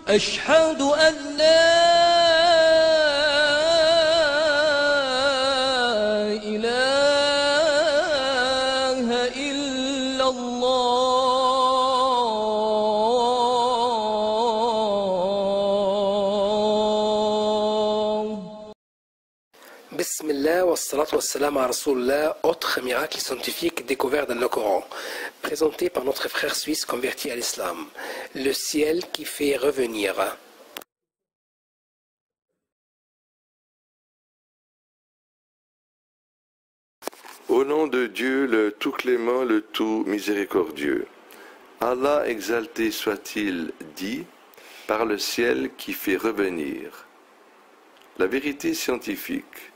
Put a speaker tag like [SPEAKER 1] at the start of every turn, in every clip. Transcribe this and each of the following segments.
[SPEAKER 1] أشهد أن لا إله إلا الله.
[SPEAKER 2] Bismillah wa salatu wa salam à Rasulullah, autre miracle scientifique découvert dans le Coran, présenté par notre frère suisse converti à l'islam, le ciel qui fait revenir.
[SPEAKER 3] Au nom de Dieu, le tout clément, le tout miséricordieux. Allah exalté soit-il dit, par le ciel qui fait revenir. La vérité scientifique.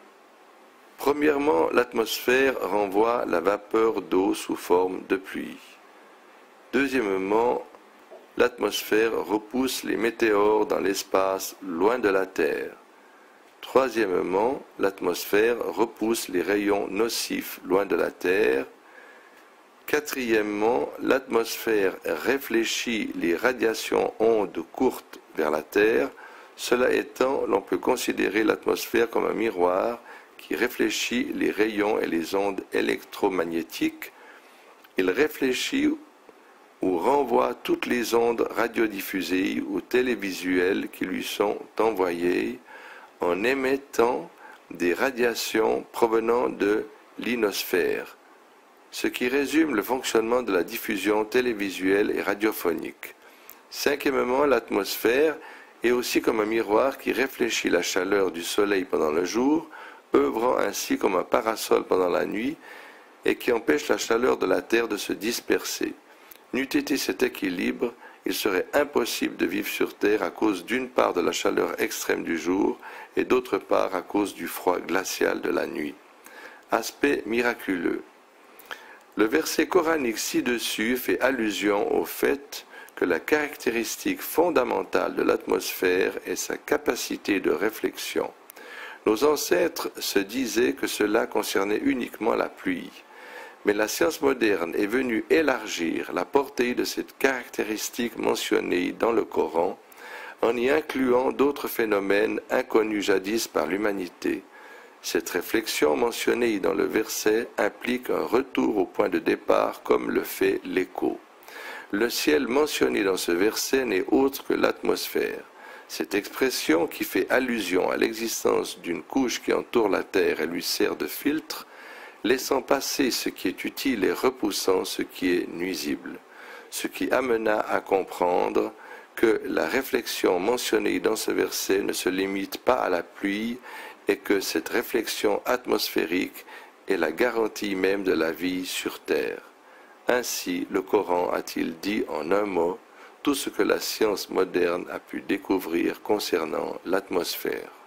[SPEAKER 3] Premièrement, l'atmosphère renvoie la vapeur d'eau sous forme de pluie. Deuxièmement, l'atmosphère repousse les météores dans l'espace loin de la Terre. Troisièmement, l'atmosphère repousse les rayons nocifs loin de la Terre. Quatrièmement, l'atmosphère réfléchit les radiations ondes courtes vers la Terre. Cela étant, l'on peut considérer l'atmosphère comme un miroir qui réfléchit les rayons et les ondes électromagnétiques. Il réfléchit ou renvoie toutes les ondes radiodiffusées ou télévisuelles qui lui sont envoyées en émettant des radiations provenant de l'ionosphère, ce qui résume le fonctionnement de la diffusion télévisuelle et radiophonique. Cinquièmement, l'atmosphère est aussi comme un miroir qui réfléchit la chaleur du soleil pendant le jour, œuvrant ainsi comme un parasol pendant la nuit et qui empêche la chaleur de la terre de se disperser. N'eût été cet équilibre, il serait impossible de vivre sur terre à cause d'une part de la chaleur extrême du jour et d'autre part à cause du froid glacial de la nuit. Aspect miraculeux. Le verset coranique ci-dessus fait allusion au fait que la caractéristique fondamentale de l'atmosphère est sa capacité de réflexion. Nos ancêtres se disaient que cela concernait uniquement la pluie, mais la science moderne est venue élargir la portée de cette caractéristique mentionnée dans le Coran, en y incluant d'autres phénomènes inconnus jadis par l'humanité. Cette réflexion mentionnée dans le verset implique un retour au point de départ comme le fait l'écho. Le ciel mentionné dans ce verset n'est autre que l'atmosphère. Cette expression qui fait allusion à l'existence d'une couche qui entoure la Terre et lui sert de filtre, laissant passer ce qui est utile et repoussant ce qui est nuisible, ce qui amena à comprendre que la réflexion mentionnée dans ce verset ne se limite pas à la pluie et que cette réflexion atmosphérique est la garantie même de la vie sur Terre. Ainsi, le Coran a-t-il dit en un mot tout ce que la science moderne a pu découvrir concernant l'atmosphère.